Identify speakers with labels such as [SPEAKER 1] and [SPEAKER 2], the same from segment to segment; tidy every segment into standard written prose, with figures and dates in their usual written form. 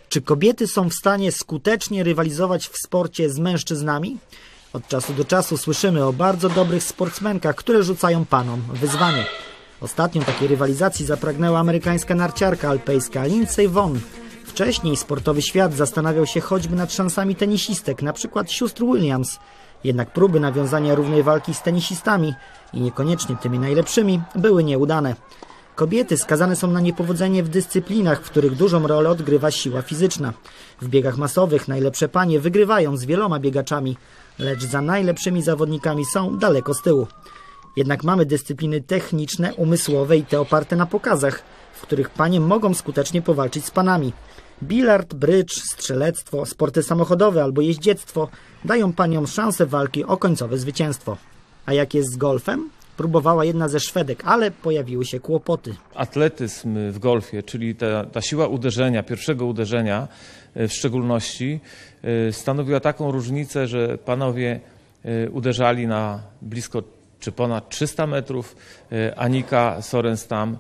[SPEAKER 1] Czy kobiety są w stanie skutecznie rywalizować w sporcie z mężczyznami? Od czasu do czasu słyszymy o bardzo dobrych sportsmenkach, które rzucają panom wyzwanie. Ostatnią takiej rywalizacji zapragnęła amerykańska narciarka alpejska Lindsey Vonn. Wcześniej sportowy świat zastanawiał się choćby nad szansami tenisistek, na przykład sióstr Williams. Jednak próby nawiązania równej walki z tenisistami i niekoniecznie tymi najlepszymi były nieudane. Kobiety skazane są na niepowodzenie w dyscyplinach, w których dużą rolę odgrywa siła fizyczna. W biegach masowych najlepsze panie wygrywają z wieloma biegaczami, lecz za najlepszymi zawodnikami są daleko z tyłu. Jednak mamy dyscypliny techniczne, umysłowe i te oparte na pokazach, w których panie mogą skutecznie powalczyć z panami. Bilard, brydż, strzelectwo, sporty samochodowe albo jeździectwo dają paniom szansę walki o końcowe zwycięstwo. A jak jest z golfem? Próbowała jedna ze Szwedek, ale pojawiły się kłopoty.
[SPEAKER 2] Atletyzm w golfie, czyli ta siła uderzenia, pierwszego uderzenia w szczególności, stanowiła taką różnicę, że panowie uderzali na blisko czy ponad 300 metrów, Annika Sorenstam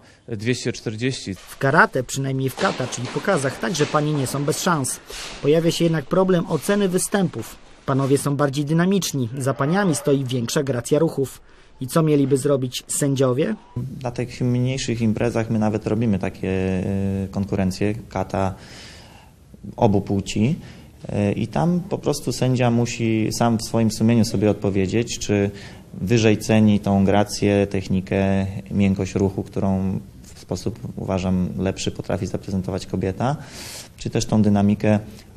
[SPEAKER 2] 240.
[SPEAKER 1] W karate, przynajmniej w kata, czyli pokazach, także panie nie są bez szans. Pojawia się jednak problem oceny występów. Panowie są bardziej dynamiczni, za paniami stoi większa gracja ruchów. I co mieliby zrobić sędziowie?
[SPEAKER 3] Na tych mniejszych imprezach my nawet robimy takie konkurencje, kata obu płci. I tam po prostu sędzia musi sam w swoim sumieniu sobie odpowiedzieć, czy wyżej ceni tą grację, technikę, miękkość ruchu, którą w sposób, uważam, lepszy potrafi zaprezentować kobieta, czy też tą dynamikę,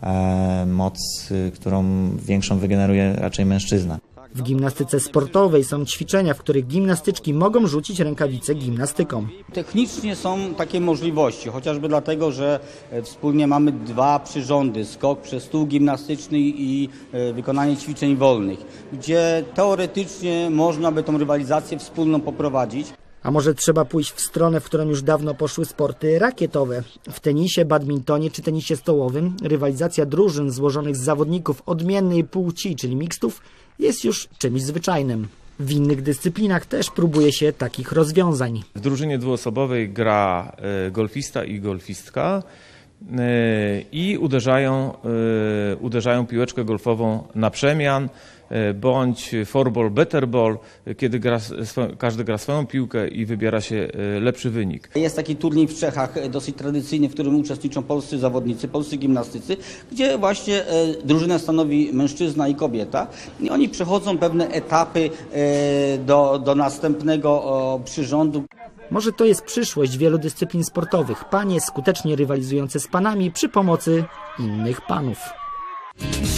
[SPEAKER 3] moc, którą większą wygeneruje raczej mężczyzna.
[SPEAKER 1] W gimnastyce sportowej są ćwiczenia, w których gimnastyczki mogą rzucić rękawice gimnastykom.
[SPEAKER 4] Technicznie są takie możliwości, chociażby dlatego, że wspólnie mamy 2 przyrządy, skok przez stół gimnastyczny i wykonanie ćwiczeń wolnych, gdzie teoretycznie można by tą rywalizację wspólną poprowadzić.
[SPEAKER 1] A może trzeba pójść w stronę, w którą już dawno poszły sporty rakietowe. W tenisie, badmintonie czy tenisie stołowym rywalizacja drużyn złożonych z zawodników odmiennej płci, czyli mixtów, jest już czymś zwyczajnym. W innych dyscyplinach też próbuje się takich rozwiązań.
[SPEAKER 2] W drużynie dwuosobowej gra golfista i golfistka i uderzają piłeczkę golfową na przemian, bądź four-ball, better ball, kiedy każdy gra swoją piłkę i wybiera się lepszy wynik.
[SPEAKER 4] Jest taki turniej w Czechach, dosyć tradycyjny, w którym uczestniczą polscy zawodnicy, polscy gimnastycy, gdzie właśnie drużynę stanowi mężczyzna i kobieta. I oni przechodzą pewne etapy do następnego przyrządu.
[SPEAKER 1] Może to jest przyszłość wielu dyscyplin sportowych. Panie skutecznie rywalizujące z panami przy pomocy innych panów.